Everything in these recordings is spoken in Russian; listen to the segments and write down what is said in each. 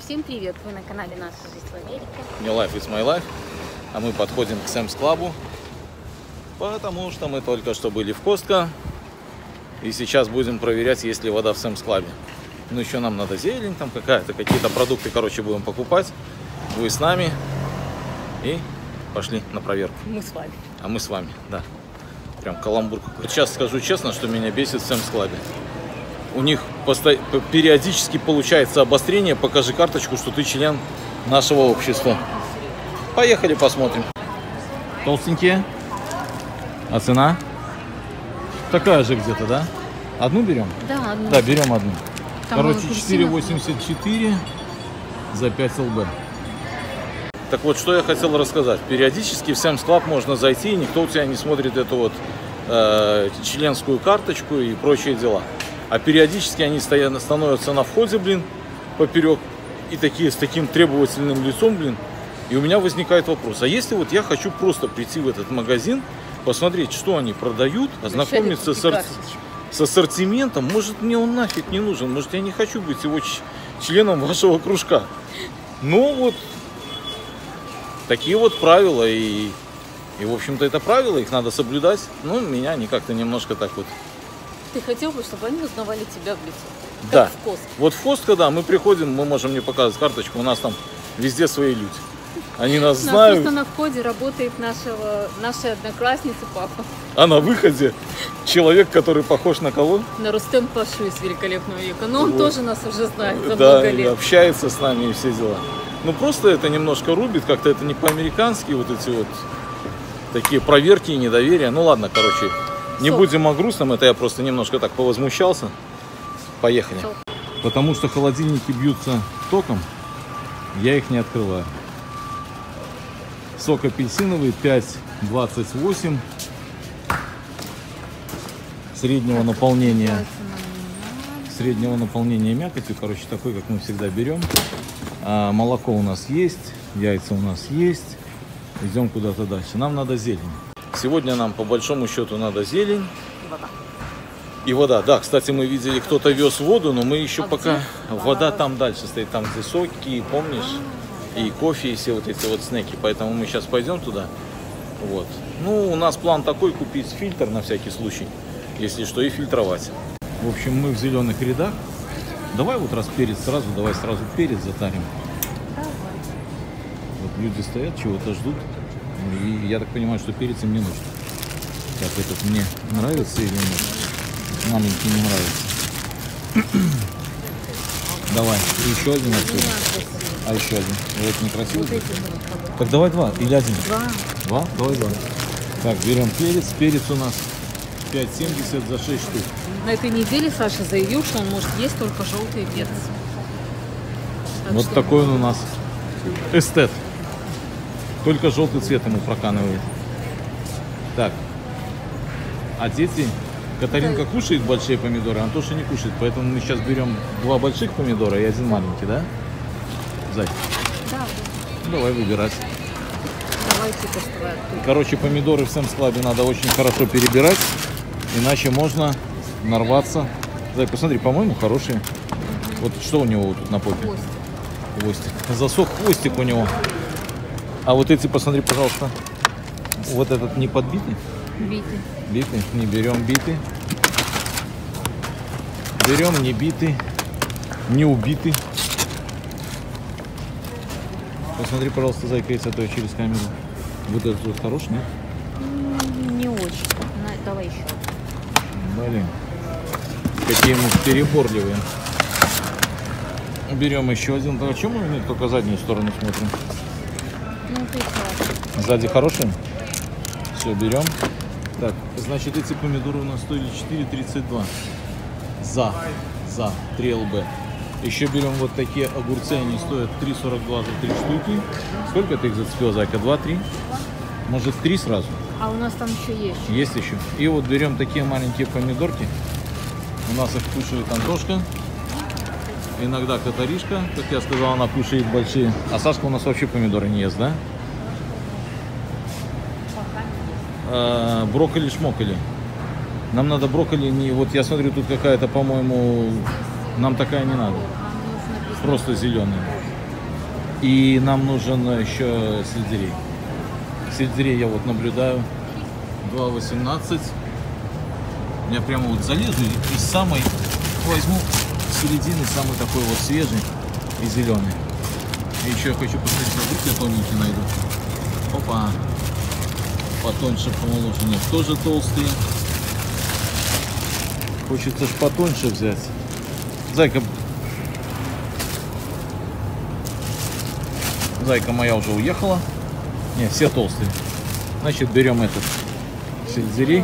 Всем привет! Вы на канале «Наша жизнь в Америке». Не Life is my life. А мы подходим к Sam's Club, потому что мы только что были в Costco. И сейчас будем проверять, есть ли вода в Sam's Club. Ну, еще нам надо зелень там какая-то, какие-то продукты, короче, будем покупать. Вы с нами. И пошли на проверку. Мы с вами. А мы с вами, да. Прям каламбур. Вот сейчас скажу честно, что меня бесит в Sam's Club. У них периодически получается обострение. Покажи карточку, что ты член нашего общества. Поехали посмотрим. Толстенькие. А цена? Такая же где-то, да? Одну берем? Да, одну. Да, берем одну. Там короче, 4,84 за 5 ЛБ. Так вот, что я хотел рассказать. Периодически в Sam's Club можно зайти, и никто у тебя не смотрит эту вот членскую карточку и прочие дела. А периодически они становятся на входе, блин, поперек, и такие с таким требовательным лицом, блин. И у меня возникает вопрос, а если вот я хочу просто прийти в этот магазин, посмотреть, что они продают, ознакомиться с ассортиментом, может, мне он нафиг не нужен, может, я не хочу быть его членом вашего кружка. Ну вот, такие вот правила, и в общем-то, это правила, их надо соблюдать. Ну, меня они как-то немножко так вот... Ты хотел бы, чтобы они узнавали тебя в лицо? Как да. в Costco. Вот в Costco, да, мы приходим, мы можем не показывать карточку, у нас там везде свои люди. Они нас знают. Просто на входе работает наша одноклассница папа. А на выходе человек, который похож на кого? На Рустем Пашу из «Великолепного века». Но он вот. Тоже нас уже знает за да, много лет. общается с нами и все дела. Ну просто это немножко рубит, как-то это не по-американски, вот эти вот такие проверки и недоверия. Ну ладно, короче, не будем о грустном, это я просто немножко так повозмущался. Поехали. Потому что холодильники бьются током, я их не открываю. Сок апельсиновый 5,28 среднего наполнения мякотью, короче, такой, как мы всегда берем. А молоко у нас есть, яйца у нас есть. Идем куда-то дальше. Нам надо зелень. Сегодня нам по большому счету надо зелень. И вода. Да, кстати, мы видели, кто-то вез воду, но мы еще пока... Вода там дальше стоит, там где соки, помнишь? И кофе, и все вот эти вот снеки. Поэтому мы сейчас пойдем туда. Вот. Ну, у нас план такой, купить фильтр на всякий случай. Если что, и фильтровать. В общем, мы в зеленых рядах. Давай вот раз перец сразу, давай сразу перец затарим. Вот люди стоят, чего-то ждут. И я так понимаю, что перец им не нужен. Так, этот мне нравится или нет? Маленький не нравится. Давай, и еще один отсюда. А еще один. Вот некрасивый. Так давай два. Или один? Два? Давай два. Так, берем перец. Перец у нас 5,70 за 6 штук. На этой неделе Саша заявил, что он может есть только желтый перец. Вот что... такой он у нас эстет. Только желтый цвет ему проканывает. Так. А дети... Катаринка кушает большие помидоры, Антоша не кушает. Поэтому мы сейчас берем 2 больших помидора и 1 маленький, да? Зай? Да. Давай выбирать. Давайте тестовать. Короче, помидоры в Sam's Club надо очень хорошо перебирать. Иначе можно нарваться. Зай, посмотри, по-моему, хорошие. Вот что у него тут на попе? Хвостик. Засох хвостик у него. А вот эти, посмотри, пожалуйста. Вот этот не подбитый? Битый. Битый? Не берем битый. Берем не битый, не убитый. Посмотри, пожалуйста, зайка, если то через камеру. Вот этот вот хороший, нет? Не очень. Давай еще. Блин. Какие мы переборливые. Берем еще один. А чем мы только заднюю сторону смотрим? Ну, ты сзади хорошие? Все, берем. Так, значит, эти помидоры у нас стоили 4,32 за 3 ЛБ. Еще берем вот такие огурцы, они стоят 3,42 за 3 штуки. Сколько ты их зацепил, зайка? 2-3? Может, 3 сразу? А у нас там еще есть. Есть еще. И вот берем такие маленькие помидорки. У нас их кушает Антошка. Иногда Катаришка, как я сказал, она кушает большие. А Сашка у нас вообще помидоры не ест, да? Брокколи-шмокколи. Нам надо брокколи не... Вот я смотрю, тут какая-то, по-моему, нам такая не надо. Просто зеленая. И нам нужен еще сельдерей. Сельдерей я вот наблюдаю. 2,18. Я прямо вот залезу и из самой возьму середины, самый такой вот свежий и зеленый. И еще я хочу посмотреть, вдруг я тоненький найду. Опа. Потоньше, помоложе. Нет, тоже толстые. Хочется ж потоньше взять. Зайка. Зайка моя уже уехала. Не, все толстые. Значит, берем этот сельдерей.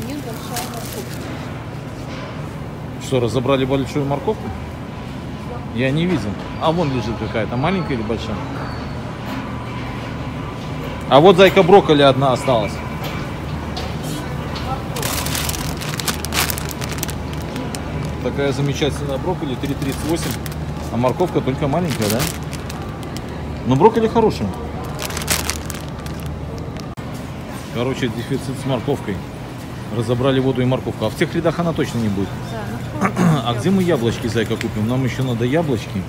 Что, разобрали большую морковку? Я не видел. А вон лежит какая-то, маленькая или большая? А вот, зайка, брокколи одна осталась. Такая замечательная брокколи, 3,38. А морковка только маленькая, да? Но брокколи хороший. Короче, дефицит с морковкой. Разобрали воду и морковку. А в тех рядах она точно не будет. А где мы яблочки, зайка, купим? Нам еще надо яблочки.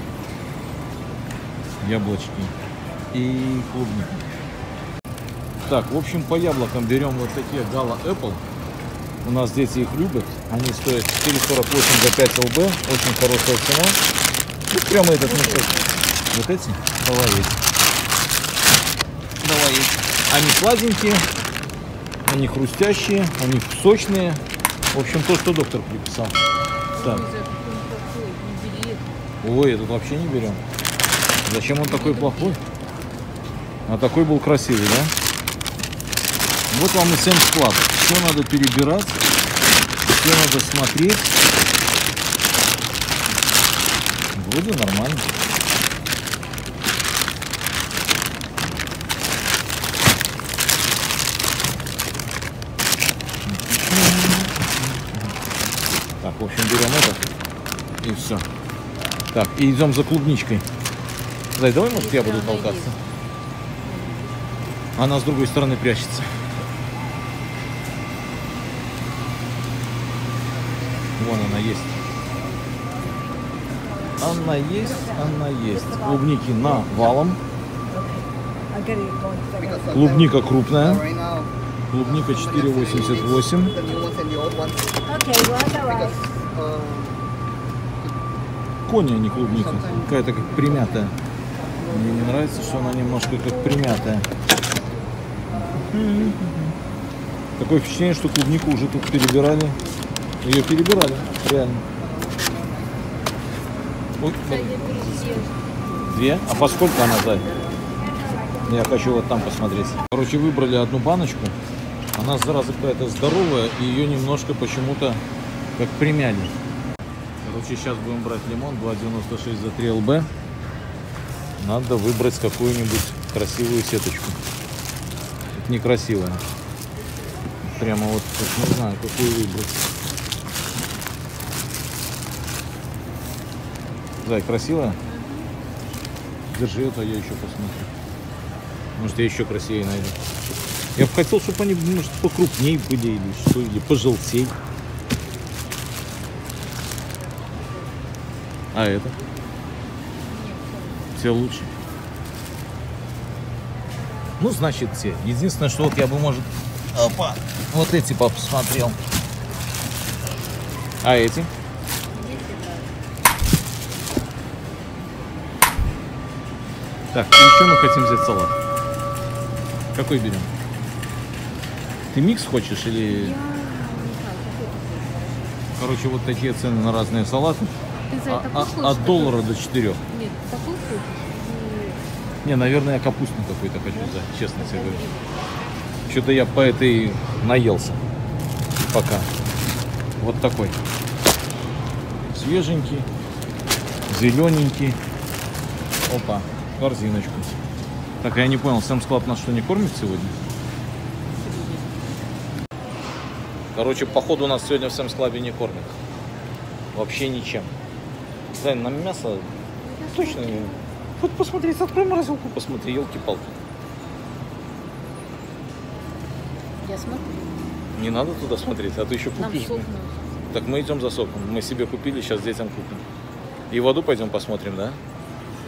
Яблочки и клубника. Так, в общем, по яблокам берем вот такие Gala Apple. У нас дети их любят. Они стоят 4,48 за 5 лб. Очень хорошая цена. Вот прямо этот мешок. Вот эти? Давай эти. Давай эти. Они сладенькие, они хрустящие, они сочные. В общем, то, что доктор приписал. Так. Ой, этот вообще не берем. Зачем он такой плохой? А такой был красивый, да? Вот вам и Sam's Club. Все надо перебирать, все надо смотреть. Вроде нормально. Так, в общем, берем это и все. Так, и идем за клубничкой. Дай, давай, может, я буду толкаться. Она с другой стороны прячется. Вон она есть. Она есть, она есть. Клубники навалом. Клубника крупная. Клубника 4,88. Кони, а не клубника. Какая-то как примятая. Мне не нравится, что она немножко как примятая. Такое впечатление, что клубнику уже тут перебирали. Ее перебирали, реально. Ой, две? А поскольку она сзади? Я хочу вот там посмотреть. Короче, выбрали одну баночку. Она, зараза, какая-то здоровая. И ее немножко почему-то как примяли. Короче, сейчас будем брать лимон. 2,96 за 3 лб. Надо выбрать какую-нибудь красивую сеточку. Это некрасивая. Прямо вот, не знаю, какую выбрать. Зай, красивая? Держи это, я еще посмотрю. Может, я еще красивее найду. Я бы хотел, чтобы они, может, покрупнее были или что, или пожелтей. А это? Все лучше. Ну, значит, все. Единственное, что вот я бы, может, опа, вот эти посмотрел. А эти? Так, и еще мы хотим взять салат. Какой берем? Ты микс хочешь или... Короче, вот такие цены на разные салаты. От $1 до 4. Нет, такой хочешь? Не, наверное, я капустный какой-то хочу взять, честно тебе говорю. Что-то я по этой наелся пока. Вот такой. Свеженький, зелененький. Опа, корзиночку. Так, я не понял, Sam's Club нас что, не кормит сегодня? Короче, походу нас сегодня в Sam's Club не кормят. Вообще ничем. Зайн, нам мясо точно не... Вот посмотреть, открой морозилку, посмотри, елки-палки. Я смотрю. Не надо туда смотреть, а ты еще купишь. Нам сок нужен. Так, мы идем за соком. Мы себе купили, сейчас детям купим. И воду пойдем посмотрим, да? Нет, такой хочешь? И воду пойдем посмотрим, да? Что, или пожелтей? А это? Нет, такой хочешь? Так, и еще мы хотим взять салат. Какой берем?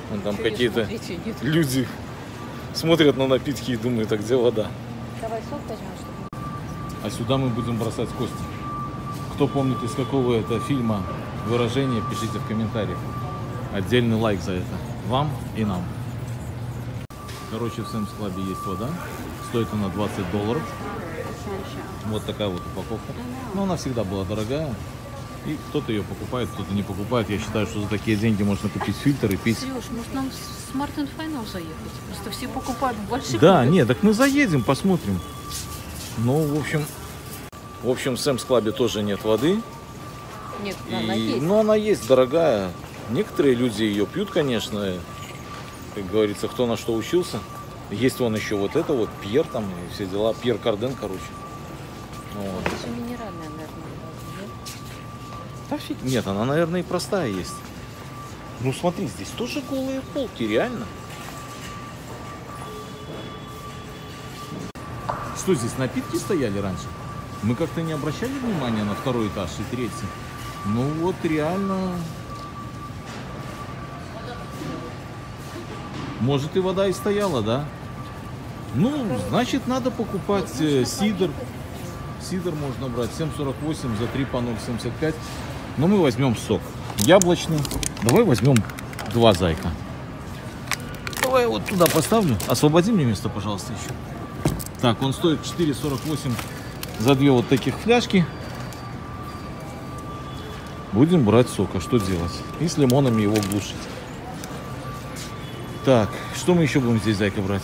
Вон там Чё её какие-то смотреть её нет? люди смотрят на напитки и думают, а где вода? Давай сок возьмем, чтобы... А сюда мы будем бросать кости. Кто помнит, из какого это фильма выражение, пишите в комментариях. Отдельный лайк за это. Вам и нам. Короче, в Sam's Club есть вода. Стоит она $20. Вот такая вот упаковка. Но она всегда была дорогая. И кто-то ее покупает, кто-то не покупает. Я считаю, что за такие деньги можно купить фильтр и пить. Сереж, может нам в Smart & Final заехать? Просто все покупают в больших... Да, магазинах. нет, так мы заедем, посмотрим. Ну, в общем, в Sam's Club тоже нет воды. Нет, она есть. Но она есть дорогая. Некоторые люди ее пьют, конечно. Как говорится, кто на что учился. Есть вон еще вот это вот, Пьер там и все дела. Пьер Карден, короче. Вот. Это же минеральная, наверное, нет? Да фиг. Нет, она, наверное, и простая есть. Ну смотри, здесь тоже голые полки, реально. Что здесь, напитки стояли раньше? Мы как-то не обращали внимания на второй этаж и третий. Ну вот реально... Может и вода и стояла, да? Ну, значит, надо покупать сидр. Сидр можно брать 7,48 за 3 по 0,75. Но мы возьмем сок яблочный. Давай возьмем 2 зайка. Давай вот туда поставлю. Освободи мне место, пожалуйста, еще. Так, он стоит 4,48 за 2 вот таких фляжки. Будем брать сок. А что делать? И с лимонами его глушить. Так, что мы еще будем здесь, зайка, брать?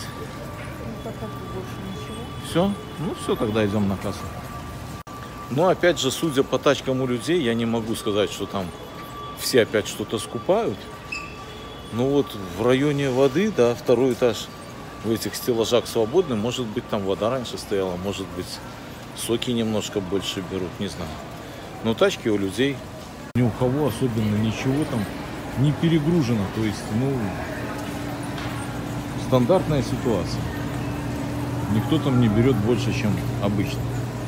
Все? Ну все, тогда идем на кассу. Но опять же, судя по тачкам у людей, я не могу сказать, что там все опять что-то скупают. Ну вот в районе воды, да, второй этаж, в этих стеллажах свободны. Может быть, там вода раньше стояла, может быть, соки немножко больше берут, не знаю. Но тачки у людей, ни у кого особенно ничего там не перегружено. То есть, ну, стандартная ситуация. Никто там не берет больше, чем обычно.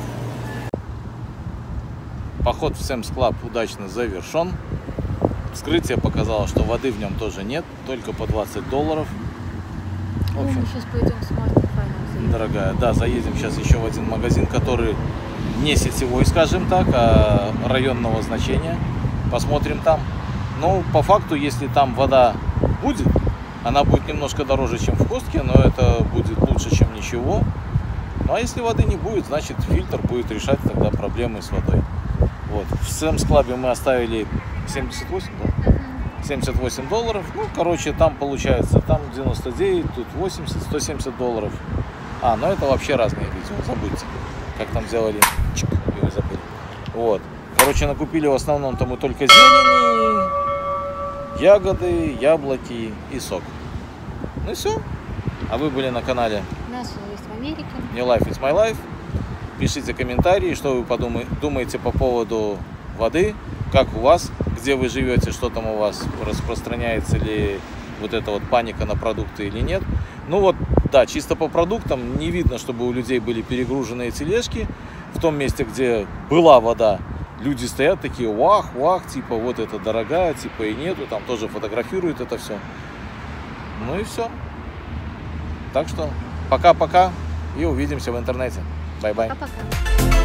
Поход в Sam's Club удачно завершен. Вскрытие показало, что воды в нем тоже нет, только по $20. В общем, Мы сейчас пойдем в Smart & Final. дорогая, да, заедем сейчас еще в один магазин, который не сетевой, скажем так, а районного значения. Посмотрим там. Ну, по факту, если там вода будет, она будет немножко дороже, чем в Костке, но это будет лучше, чем ничего. Ну, а если воды не будет, значит фильтр будет решать тогда проблемы с водой. Вот. В Sam's Club мы оставили 78, да? $78. Ну, короче, там получается, там 99, тут 80, $170. А, ну это вообще разные видео, забудьте. Как там делали, чик, и вы забыли. Вот. Короче, накупили в основном-то мы только зелени, ягоды, яблоки и сок. Ну и все. А вы были на канале Нас есть в Америке. New Life is My Life. Пишите комментарии, что вы думаете по поводу воды, как у вас, где вы живете, что там у вас, распространяется ли вот эта вот паника на продукты или нет. Ну вот, да, чисто по продуктам не видно, чтобы у людей были перегруженные тележки. В том месте, где была вода, люди стоят такие, вах, вах, типа вот это дорогая, типа и нету, там тоже фотографируют это все. Ну и все. Так что пока-пока и увидимся в интернете. Бай-бай. Пока-пока.